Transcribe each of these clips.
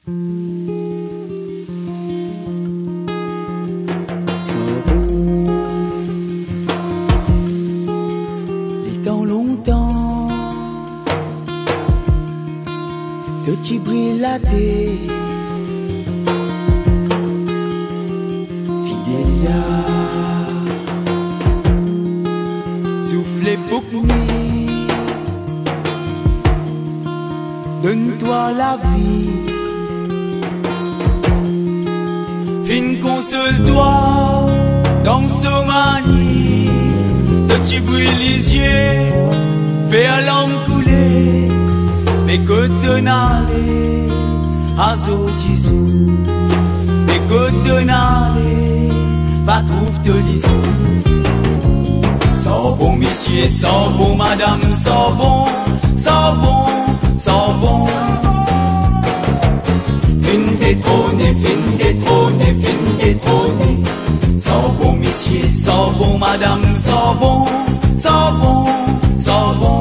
Petit brillaté Fidélia soufflez pour nuit, donne-toi la vie, fin console-toi dans ce manie, petit bruit les yeux, fais à l'homme couler. Mais que te n'allez à Zotisou, mais que te n'allez pas trouve te lisou. So bon monsieur, so bon madame, so bon, so bon, so bon. Fin détrôné, fin détrôné, fin détrôné. So bon monsieur, so bon madame, so bon, so bon, so bon.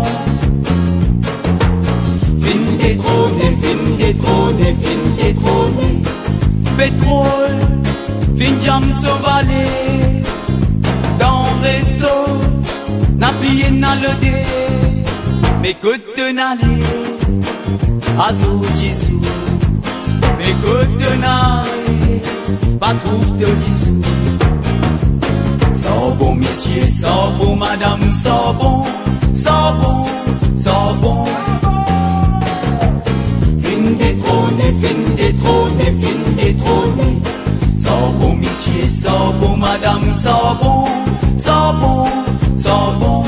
Fin détrôné, fin détrôné. Pétrole, fin jam sauvalé. Dans réseau, n'a plié n'a le dé. Mais que te n'allez à Zotisou, mais que te n'allez pas trouve te lissou. So bon monsieur, so bon madame, so bon, so bon, so bon. Fin détrôné, so bon monsieur, so bon madame, so bon, so bon, so bon.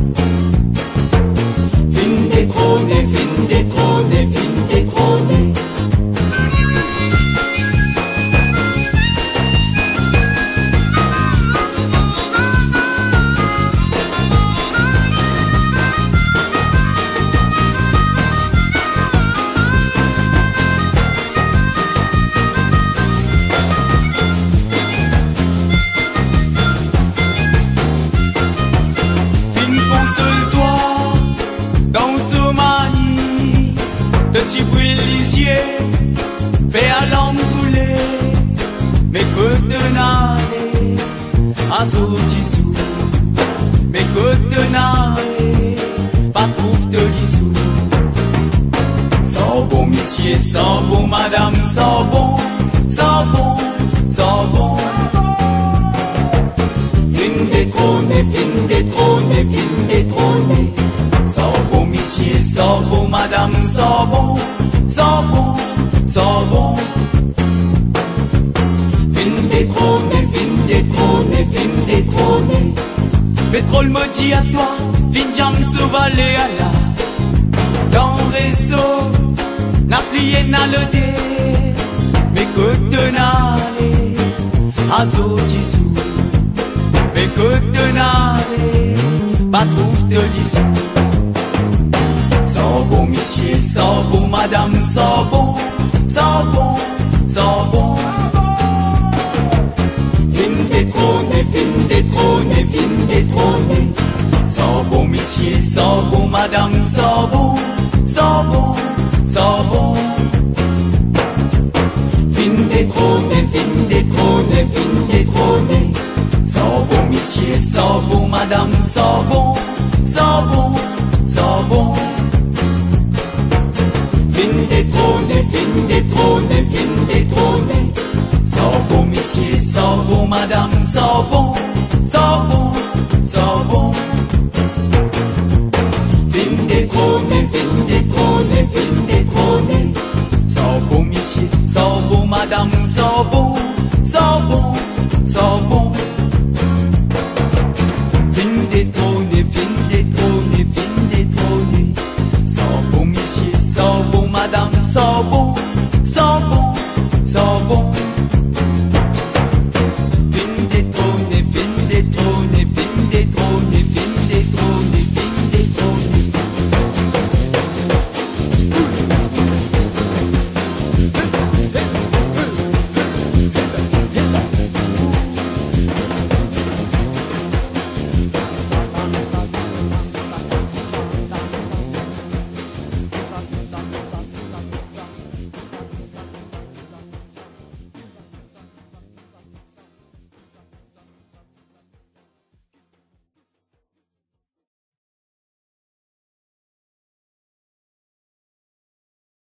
Fin détrôné, fin détrôné, fin détrôné. Petit bruit les yeux, fais à l'homme couler. Mais que te n'allez à Zotisou, mais que te n'allez pas trouve de lissou. So bon monsieur, so bon madame, so bon, so bon, so bon. Fin détrôné, fin détrôné, fin détrôné. So bon monsieur, so bon madame, so bon, so bon, so bon. Fin détrôné, fin détrôné, fin détrôné. Pétrole me dit à toi, fin jam sauvalé à la. Dans réseau, n'a plié n'a le dé. Mais que te n'allez à Zotisou, mais que te n'allez pas trouve de lissou. So bon monsieur, so bon madame, so bon, so bon, so bon. Fin détrôné, fin détrôné, fin détrôné. So bon monsieur, so bon madame, so bon, so bon, so bon. Fin détrôné, fin détrôné, fin détrôné. So bon monsieur, so bon madame, so bon, so bon, so bon. Fin détrôné, fin détrôné, fin détrôné. So bon monsieur, so bon madame, so bon, so bon, so bon. Fin détrôné, fin détrôné, fin détrôné. So bon monsieur, so bon madame, so bon, so bon, so bon. Fin détrôné, fin détrôné, fin détrôné. So bon monsieur, so bon madame, so bon.